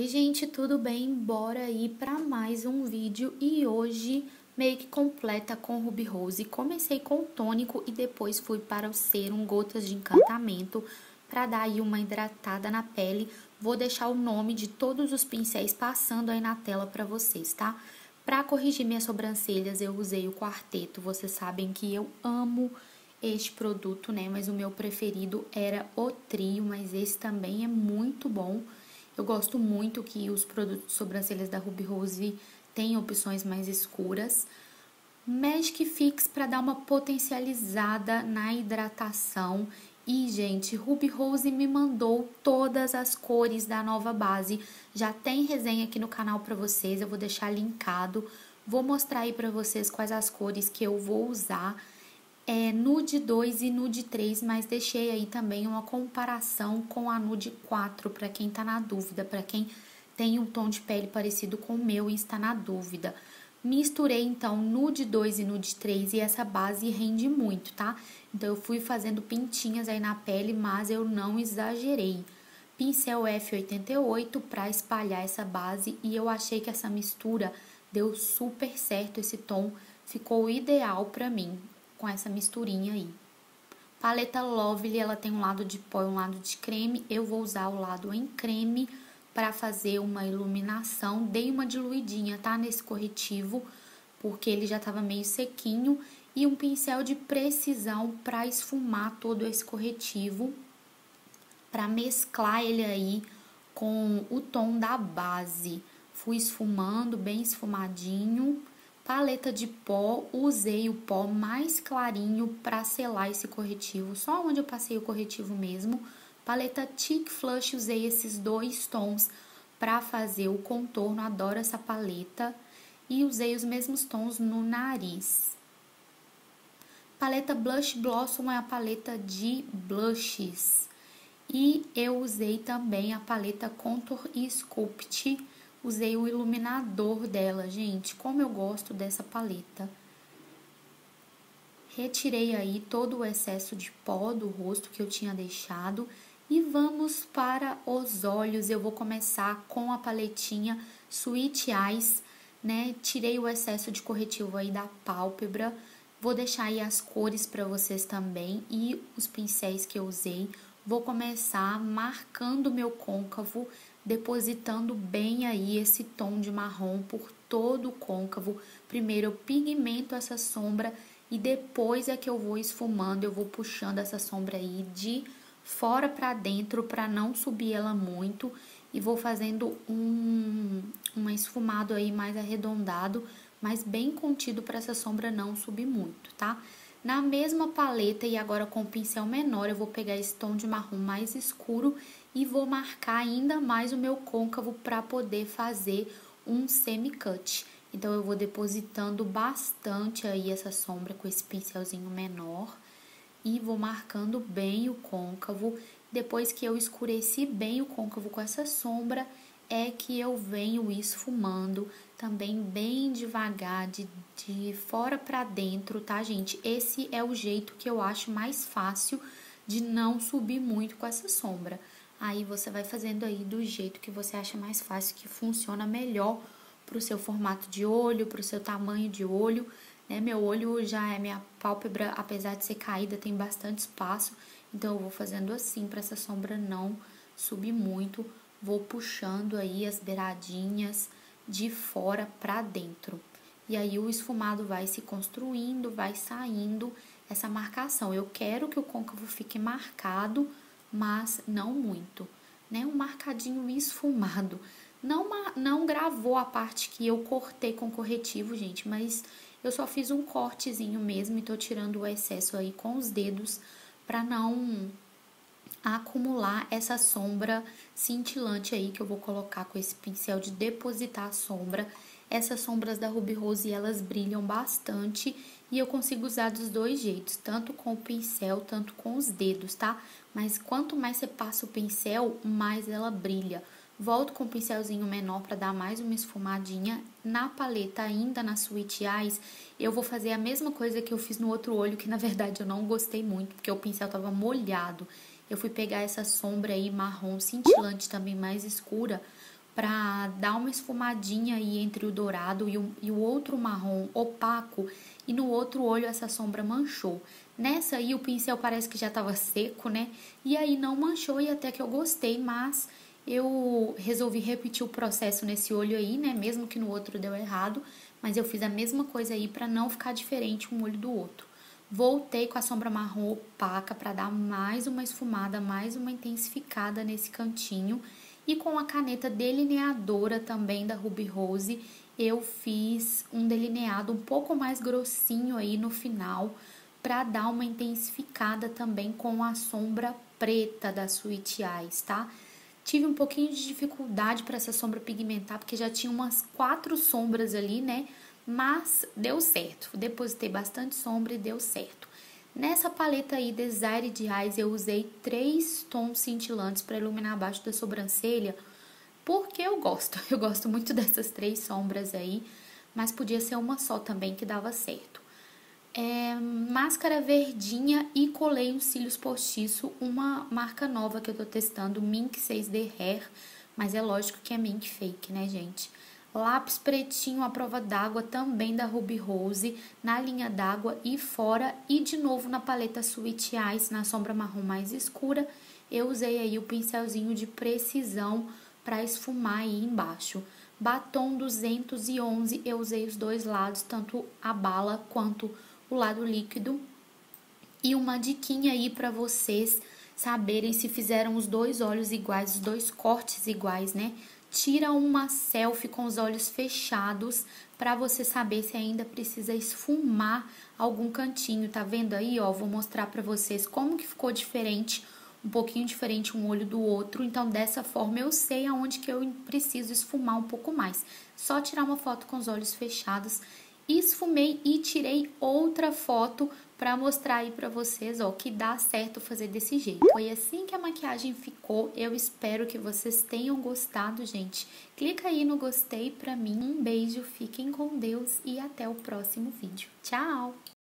Gente, tudo bem? Bora aí para mais um vídeo e hoje meio que completa com Ruby Rose. Comecei com o tônico e depois fui para o Serum Gotas de Encantamento para dar aí uma hidratada na pele. Vou deixar o nome de todos os pincéis passando aí na tela para vocês, tá? Para corrigir minhas sobrancelhas eu usei o Quarteto, vocês sabem que eu amo este produto, né? Mas o meu preferido era o Trio, mas esse também é muito bom. Eu gosto muito que os produtos de sobrancelhas da Ruby Rose têm opções mais escuras. Magic Fix para dar uma potencializada na hidratação. E, gente, Ruby Rose me mandou todas as cores da nova base. Já tem resenha aqui no canal para vocês, eu vou deixar linkado. Vou mostrar aí para vocês quais as cores que eu vou usar. Nude 2 e Nude 3, mas deixei aí também uma comparação com a Nude 4, para quem tá na dúvida, para quem tem um tom de pele parecido com o meu e está na dúvida. Misturei então Nude 2 e Nude 3 e essa base rende muito, tá? Então eu fui fazendo pintinhas aí na pele, mas eu não exagerei. Pincel F88 para espalhar essa base e eu achei que essa mistura deu super certo, esse tom ficou ideal para mim com essa misturinha aí. Paleta Lovely, ela tem um lado de pó e um lado de creme. Eu vou usar o lado em creme para fazer uma iluminação. Dei uma diluidinha, tá? Nesse corretivo, porque ele já tava meio sequinho. E um pincel de precisão para esfumar todo esse corretivo, para mesclar ele aí com o tom da base. Fui esfumando, bem esfumadinho. Paleta de pó, usei o pó mais clarinho para selar esse corretivo, só onde eu passei o corretivo mesmo. Paleta Cheek Flush, usei esses dois tons para fazer o contorno, adoro essa paleta. E usei os mesmos tons no nariz. Paleta Blush Blossom é a paleta de blushes. E eu usei também a paleta Contour e Sculpt. Usei o iluminador dela, gente, como eu gosto dessa paleta. Retirei aí todo o excesso de pó do rosto que eu tinha deixado. E vamos para os olhos. Eu vou começar com a paletinha Sweet Eyes, né? Tirei o excesso de corretivo aí da pálpebra. Vou deixar aí as cores para vocês também e os pincéis que eu usei. Vou começar marcando meu côncavo, depositando bem aí esse tom de marrom por todo o côncavo. Primeiro eu pigmento essa sombra e depois é que eu vou esfumando, eu vou puxando essa sombra aí de fora para dentro para não subir ela muito e vou fazendo um esfumado aí mais arredondado, mas bem contido para essa sombra não subir muito, tá? Na mesma paleta e agora com o pincel menor, eu vou pegar esse tom de marrom mais escuro e vou marcar ainda mais o meu côncavo para poder fazer um semi-cut. Então, eu vou depositando bastante aí essa sombra com esse pincelzinho menor e vou marcando bem o côncavo. Depois que eu escureci bem o côncavo com essa sombra, é que eu venho esfumando também bem devagar, de fora para dentro, tá, gente? Esse é o jeito que eu acho mais fácil de não subir muito com essa sombra. Aí você vai fazendo aí do jeito que você acha mais fácil, que funciona melhor pro seu formato de olho, pro seu tamanho de olho, né? Meu olho já é, minha pálpebra, apesar de ser caída, tem bastante espaço, então eu vou fazendo assim para essa sombra não subir muito. Vou puxando aí as beiradinhas de fora para dentro. E aí o esfumado vai se construindo, vai saindo essa marcação. Eu quero que o côncavo fique marcado, mas não muito, né? Um marcadinho esfumado. Não gravou a parte que eu cortei com corretivo, gente, mas eu só fiz um cortezinho mesmo e tô tirando o excesso aí com os dedos para não acumular essa sombra cintilante aí que eu vou colocar com esse pincel de depositar a sombra. Essas sombras da Ruby Rose, elas brilham bastante e eu consigo usar dos dois jeitos, tanto com o pincel, tanto com os dedos, tá? Mas quanto mais você passa o pincel, mais ela brilha. Volto com o pincelzinho menor para dar mais uma esfumadinha. Na paleta, ainda na Sweet Eyes, eu vou fazer a mesma coisa que eu fiz no outro olho, que na verdade eu não gostei muito, porque o pincel tava molhado. Eu fui pegar essa sombra aí marrom cintilante também mais escura para dar uma esfumadinha aí entre o dourado e o outro marrom opaco, e no outro olho essa sombra manchou. Nessa aí o pincel parece que já estava seco, né? E aí não manchou e até que eu gostei, mas eu resolvi repetir o processo nesse olho aí, né? Mesmo que no outro deu errado, mas eu fiz a mesma coisa aí para não ficar diferente um olho do outro. Voltei com a sombra marrom opaca para dar mais uma esfumada, mais uma intensificada nesse cantinho. E com a caneta delineadora também da Ruby Rose, eu fiz um delineado um pouco mais grossinho aí no final, para dar uma intensificada também com a sombra preta da Sweet Eyes, tá? Tive um pouquinho de dificuldade para essa sombra pigmentar, porque já tinha umas 4 sombras ali, né? Mas deu certo. Depositei bastante sombra e deu certo. Nessa paleta aí, Desire de Eyes, eu usei 3 tons cintilantes para iluminar abaixo da sobrancelha, porque eu gosto. Eu gosto muito dessas 3 sombras aí, mas podia ser uma só também que dava certo. Máscara verdinha e colei uns cílios postiço, uma marca nova que eu tô testando, Mink 6D Hair, mas é lógico que é Mink Fake, né, gente? Lápis pretinho à prova d'água, também da Ruby Rose, na linha d'água e fora, e de novo na paleta Sweet Eyes, na sombra marrom mais escura, eu usei aí o pincelzinho de precisão para esfumar aí embaixo. Batom 211, eu usei os dois lados, tanto a bala quanto o lado líquido. E uma diquinha aí para vocês saberem se fizeram os dois olhos iguais, os dois cortes iguais, né? Tira uma selfie com os olhos fechados para você saber se ainda precisa esfumar algum cantinho, tá vendo aí, ó? Vou mostrar para vocês como que ficou diferente, um pouquinho diferente um olho do outro. Então, dessa forma eu sei aonde que eu preciso esfumar um pouco mais. Só tirar uma foto com os olhos fechados. Esfumei e tirei outra foto para mostrar aí para vocês, ó, que dá certo fazer desse jeito. Foi assim que a maquiagem ficou. Eu espero que vocês tenham gostado, gente. Clica aí no gostei para mim. Um beijo, fiquem com Deus e até o próximo vídeo. Tchau!